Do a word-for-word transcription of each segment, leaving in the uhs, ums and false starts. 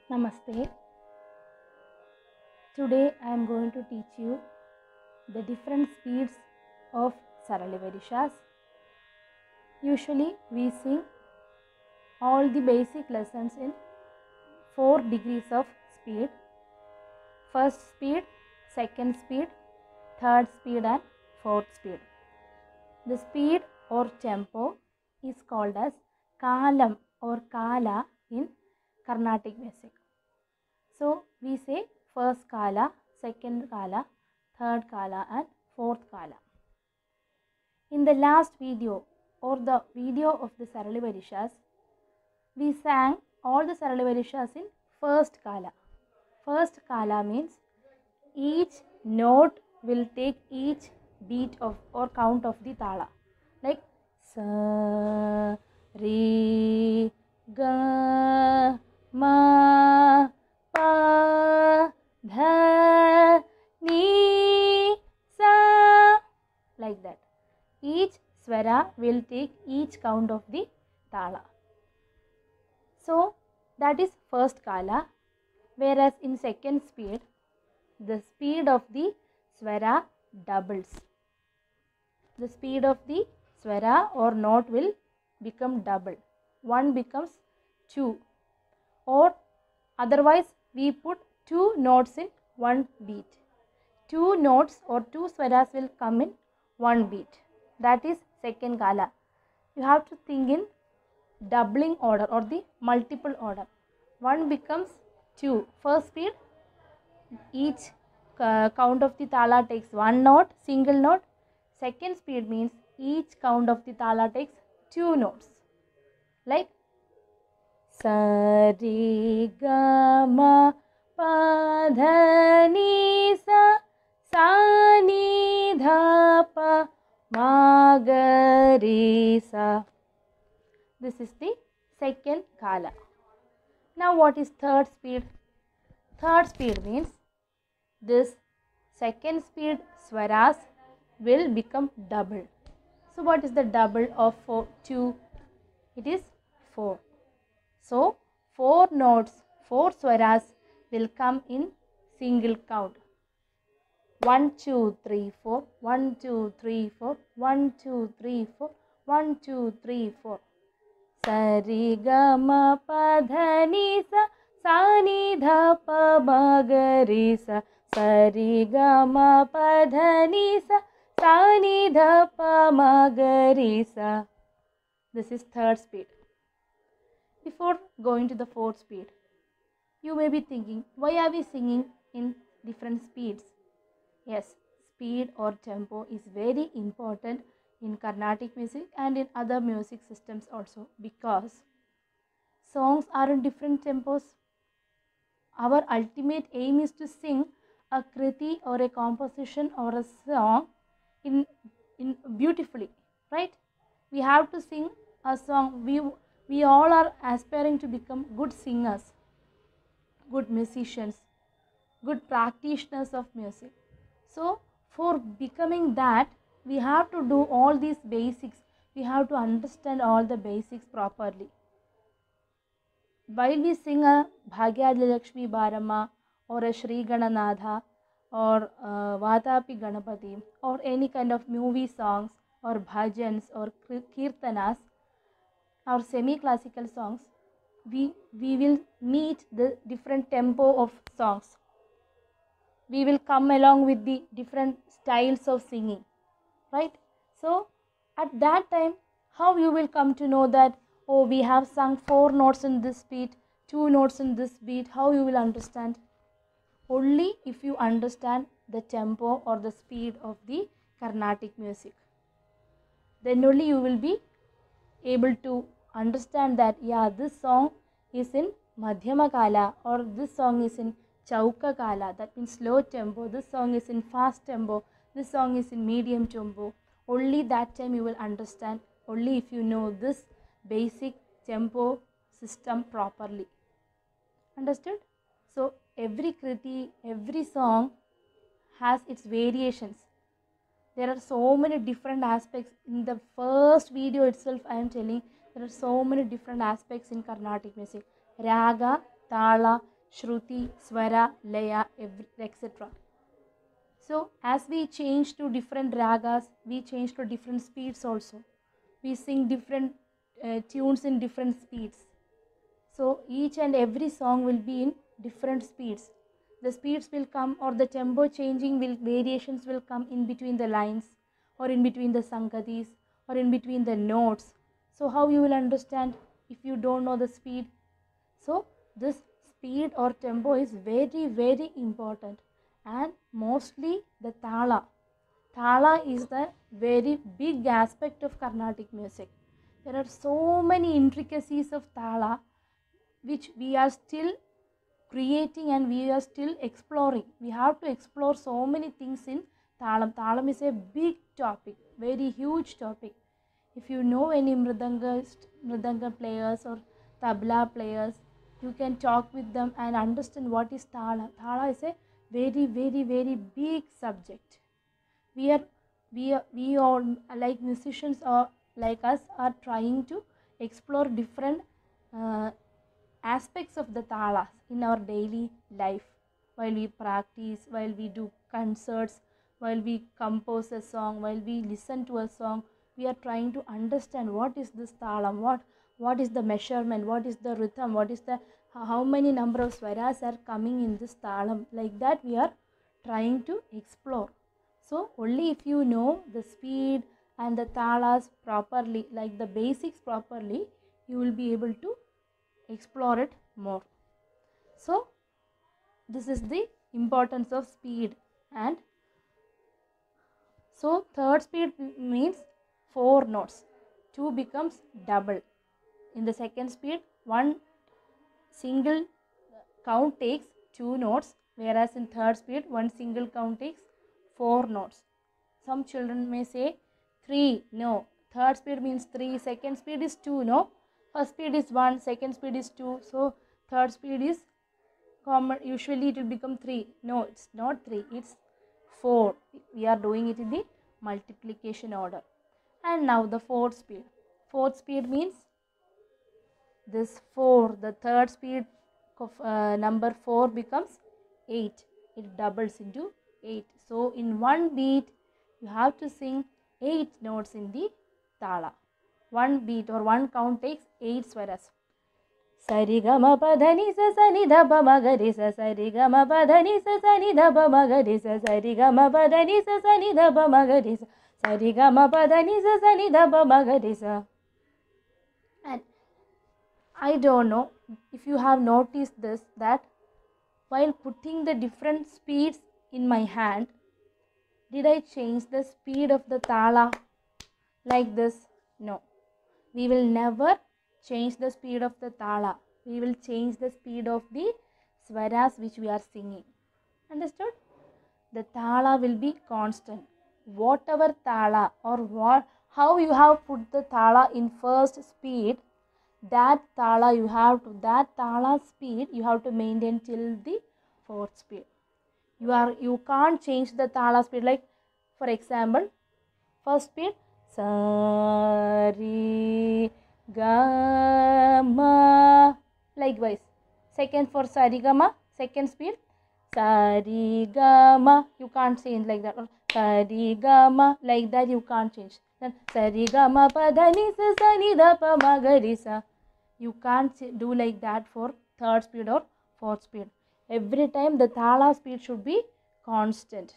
Namaste. Today I am going to teach you the different speeds of Saralivarishas. Usually we sing all the basic lessons in four degrees of speed. First speed, second speed, third speed and fourth speed. The speed or tempo is called as kalam or kala in Carnatic music. So we say first kala, second kala, third kala and fourth kala. In the last video or the video of the Saralivarishas, we sang all the Saralivarishas in first kala. First kala means each note will take each beat of or count of the tala. Like sa, re, ga, ma, pa, dha, ni, sa, like that. Each swara will take each count of the tala. So that is first kala, whereas in second speed, the speed of the swara doubles. The speed of the swara or note will become double. One becomes two, or otherwise we put two notes in one beat. Two notes or two swaras will come in one beat. That is second kala. You have to think in doubling order or the multiple order. One becomes two. First speed, each uh, count of the tala takes one note, single note. Second speed means each count of the tala takes two notes. Like sa, re, ga, ma, pa, dha, ni, sa, sa, ni, dha, pa, ma, ga, re, sa. This is the second kala. Now what is third speed? Third speed means this second speed swaras will become double. So what is the double of four, two? It is four. So four notes, four swaras will come in single count. one, two, three, four, one, two, three, four, one, two, three, four, one, two, three, four. Sa, re, ga, ma, pa, dha, ni, sa, sa, ni, dha, pa, ma, ga, re, sa. Sa, re, ga, ma, pa, dha, ni, sa, sa, ni, dha, pa, ma, ga, re, sa. This is third speed. Before going to the fourth speed, you may be thinking, why are we singing in different speeds? Yes, speed or tempo is very important in Carnatic music and in other music systems also, because songs are in different tempos. Our ultimate aim is to sing a kriti or a composition or a song in, in beautifully, right? We have to sing a song. We, we all are aspiring to become good singers, good musicians, good practitioners of music. So for becoming that, we have to do all these basics. We have to understand all the basics properly. While we sing a Bhagyadi Lakshmi Barama or a Shri Gananatha or uh, Vatapi Ganapati or any kind of movie songs or bhajans or kirtanas or semi-classical songs, we, we will meet the different tempo of songs. We will come along with the different styles of singing, right? So at that time, how you will come to know that, oh, we have sung four notes in this beat, two notes in this beat? How you will understand? Only if you understand the tempo or the speed of the Carnatic music. Then only you will be able to understand that, yeah, this song is in Madhyama Kala or this song is in Chauka Kala, that means slow tempo. This song is in fast tempo. This song is in medium tempo. Only that time you will understand, only if you know this basic tempo system properly. Understood? So every kriti, every song has its variations. There are so many different aspects. In the first video itself, I am telling there are so many different aspects in Carnatic music. Raga, Tala, Shruti, Swara, Laya, et cetera. So as we change to different ragas, we change to different speeds also. We sing different uh, tunes in different speeds. So each and every song will be in different speeds. The speeds will come, or the tempo changing will variations will come in between the lines, or in between the sangatis, or in between the notes. So how you will understand if you don't know the speed? So this speed or tempo is very very important, and mostly the thala. Thala is the very big aspect of Carnatic music. There are so many intricacies of thala which we are still creating and we are still exploring. We have to explore so many things in Thalam. Thalam is a big topic, very huge topic. If you know any mridanga, mridanga players or tabla players, you can talk with them and understand what is Thala. Thala is a very, very, very big subject. We are, we are, we all like musicians or like us are trying to explore different uh, aspects of the thalas in our daily life, while we practice, while we do concerts, while we compose a song, while we listen to a song. We are trying to understand what is this thalam, what what is the measurement, what is the rhythm, what is the how many number of swaras are coming in this thalam. Like that we are trying to explore. So only if you know the speed and the thalas properly, like the basics properly, you will be able to explore it more. So this is the importance of speed. And so third speed means four notes, two becomes double. In the second speed, one single count takes two notes, whereas in third speed one single count takes four notes. Some children may say three. No, third speed means three, second speed is two. No, first speed is one, second speed is two, so third speed is common. Usually it will become three. No, it's not three, it's four. We are doing it in the multiplication order. And now the fourth speed. Fourth speed means this four, the third speed of uh, number four becomes eight. It doubles into eight. So in one beat you have to sing eight notes in the thala. One beat or one count takes eight swaras. Sarigama padani sa sani dhapa magari sa sarigama padani sa sani dhapa magari sa sarigama padani sa sani dhapa magari sa sarigama padani sa sani dhapa magari sa. And I don't know if you have noticed this, that while putting the different speeds in my hand, did I change the speed of the thala like this? No. We will never change the speed of the thala. We will change the speed of the swaras which we are singing. Understood? The thala will be constant. Whatever thala or what, how you have put the thala in first speed, that thala you have to, that thala speed you have to maintain till the fourth speed. You are you can't change the thala speed. Like for example, first speed sa ri ga ma. Likewise, second for sa ri ga ma, second speed sa ri ga ma. You can't change like that. Or sa ri ga ma, like that you can't change. Then sa ri ga ma pa dha ni sa sa ni dha pa ma ga ri sa. You can't do like that for third speed or fourth speed. Every time the thala speed should be constant.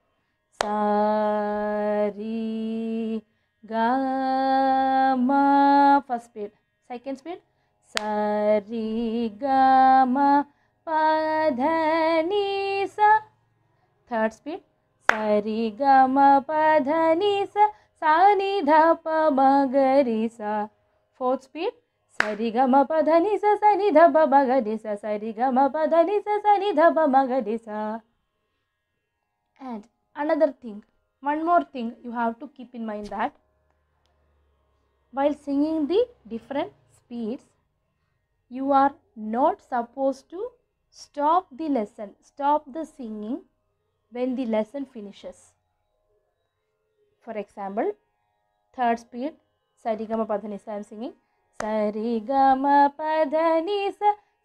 Sa ri ga ma, first speed. Second speed sa ri ga ma pa dha ni sa. Third speed sa ri ga ma pa dha ni sa sa ni dha pa ma ga ri sa. Fourth speed sa ri ga ma pa dha ni sa sa ni dha pa ma ga ri sa sa ri ga ma pa dha ni sa sa ni dha pa ma ga ri sa. And another thing, one more thing you have to keep in mind, that while singing the different speeds, you are not supposed to stop the lesson, stop the singing when the lesson finishes. For example, third speed sa ri ga ma pa dha ni sa I am singing sa ri ga ma pa dha ni sa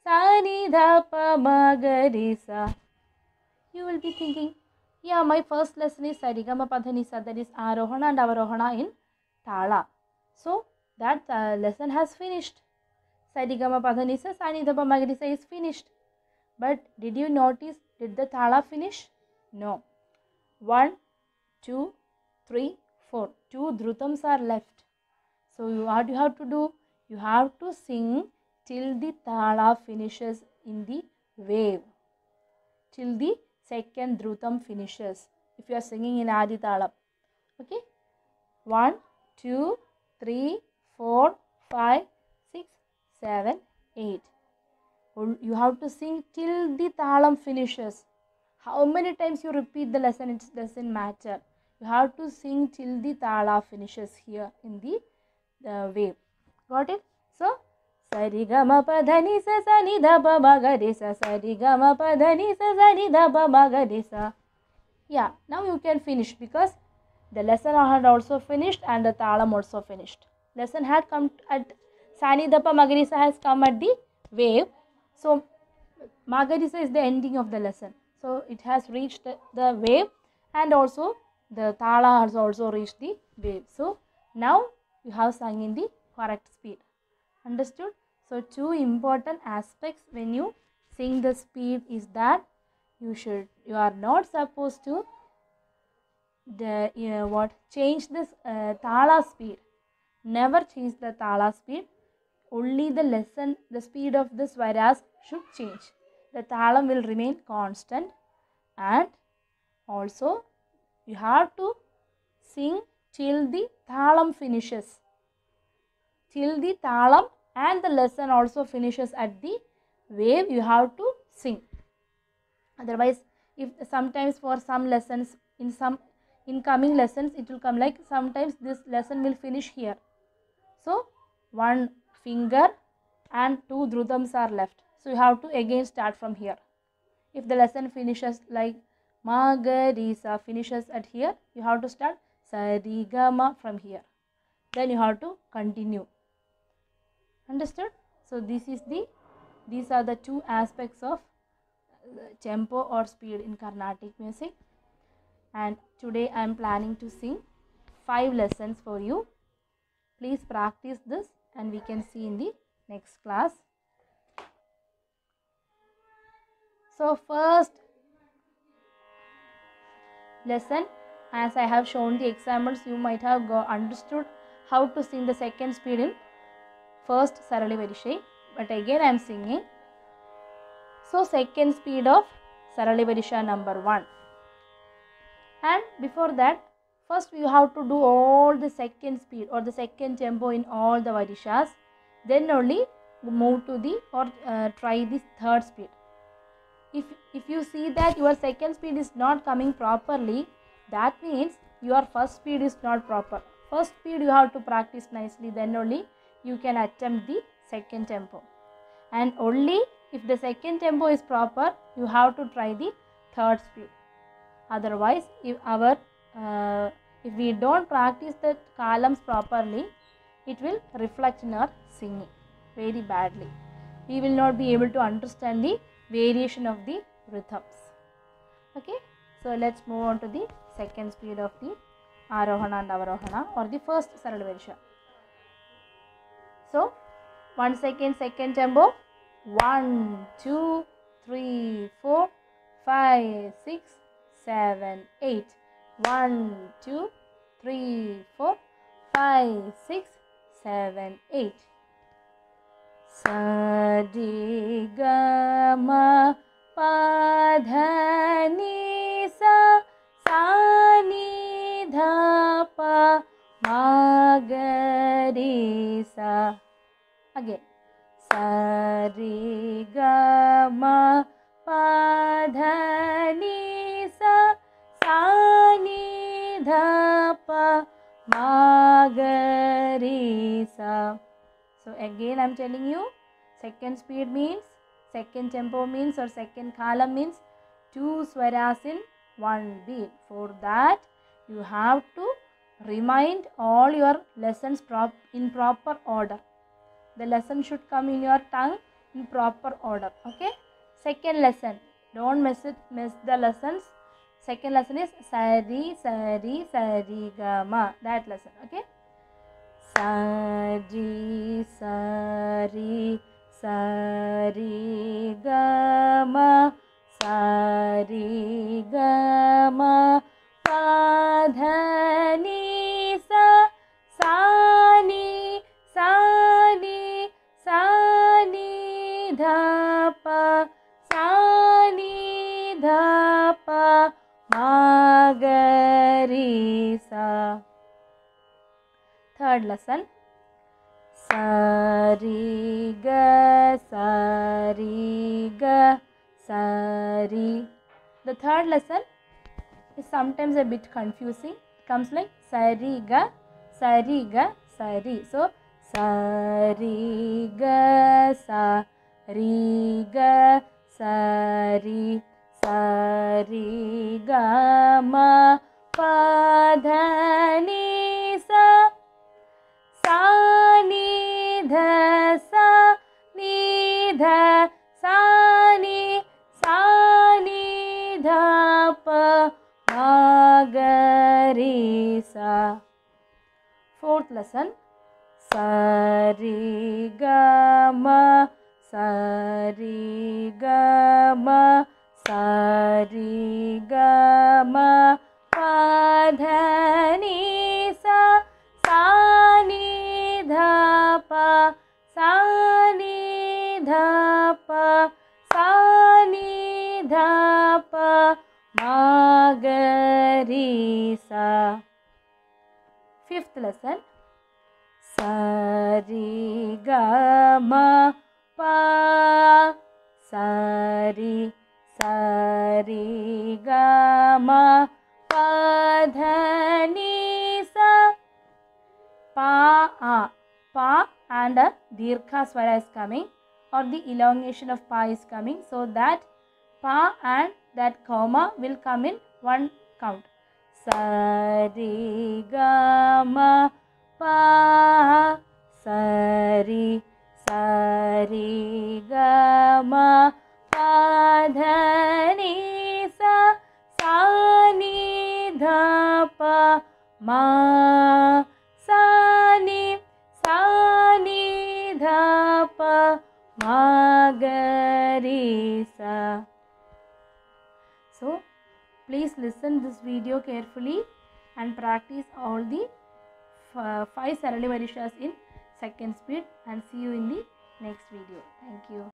sa ni dha pa ma ga re sa. You will be thinking, yeah, my first lesson is Sarigama Padhanisa, that is Arohana and Avarohana in Tala. So that uh, lesson has finished. Sarigama Padhanisa, sa ni dha pa ma ga re sa is finished. But did you notice, did the Tala finish? No. One, two, three, four. Two Drutams are left. So you, what you have to do? You have to sing till the Tala finishes in the wave. Till the second Drutam finishes. If you are singing in Adi Talam. Okay? One, two, three, four, five, six, seven, eight. You have to sing till the Talam finishes. How many times you repeat the lesson, it doesn't matter. You have to sing till the Tala finishes here in the, the wave. Got it? So, Sarigama Padhani sa sa ni dha pa ma ga re sa. Sarigama Padhani sa sa ni dha pa ma ga re sa. Yeah, now you can finish because the lesson had also finished and the Talam also finished. Lesson had come at sa ni dha pa ma ga re sa has come at the wave. So, ma ga re sa is the ending of the lesson. So, it has reached the, the wave and also the Tala has also reached the wave. So, now you have sung in the correct speed. Understood? So, two important aspects when you sing the speed is that you should, you are not supposed to the, uh, what, change this uh, Tala speed. Never change the Tala speed. Only the lesson, the speed of the swaras should change. The Talam will remain constant, and also you have to sing till the Talam finishes. Till the Talam and the lesson also finishes at the wave, you have to sing. Otherwise, if sometimes for some lessons, in some incoming lessons, it will come like sometimes this lesson will finish here. So, one finger and two Drutams are left. So, you have to again start from here. If the lesson finishes like ma ga re sa finishes at here, you have to start Sarigama from here. Then you have to continue. Understood? So, this is the, these are the two aspects of tempo or speed in Carnatic music. And today I am planning to sing five lessons for you. Please practice this and we can see in the next class. So, first lesson, as I have shown the examples, you might have got understood how to sing the second speed in first Sarali Varishai, but again I am singing. So, second speed of Sarali Varisha number one. And before that, first you have to do all the second speed or the second tempo in all the Varishas. Then only move to the or uh, try the third speed. If, if you see that your second speed is not coming properly, that means your first speed is not proper. First speed you have to practice nicely, then only you can attempt the second tempo. And only if the second tempo is proper, you have to try the third speed. Otherwise, if our uh, if we don't practice the columns properly, it will reflect in our singing very badly. We will not be able to understand the variation of the rhythms. Okay, so let's move on to the second speed of the Arohana and Avarohana, or the first Sarala Varisha. So, one second, second tempo. One, two, three, four, five, six, seven, eight. One, two, three, four, five, six, seven, eight. Sa di ga ma pa dha ni sa, sa ni dha pa ma ga re sa. Again. Sa re ga ma pa dha ni sa, sa ni dha pa ma ga re sa. So again I am telling you, second speed means, second tempo means or second column means two swaras in one beat. For that you have to remind all your lessons prop in proper order. The lesson should come in your tongue. in proper order. Okay. Second lesson. Don't miss it. Miss the lessons. Second lesson is sari sari sari gama. That lesson. Okay. Sari sari sari gama sari gama padhani sa sani sani sani dhapa sani dhapa magari sa. Third lesson. Sari ga sari ga sari. The third lesson is sometimes a bit confusing. It comes like sari ga sari ga sari. So sari ga sari ga sari sari ga ma padhani sa sani dha sa ni dha sani sani dha pa magari sa. Fourth lesson. Sari ga ma sari ga ma sari ga ma padhani sa sani dha pa sani dha pa sani dha pa magari sa. Fifth lesson. Sari ga ma pa sari sari ga ma padhani sa pa a pa and a dirgha swara is coming, or the elongation of pa is coming, so that pa and that comma will come in one count. Sari ga ma pa sari sari ga ma padhani sa sani dha pa ma sani sani dha pa magari sa. So please listen this video carefully and practice all the uh, five Sarali Varishas in second speed, and see you in the next video. Thank you.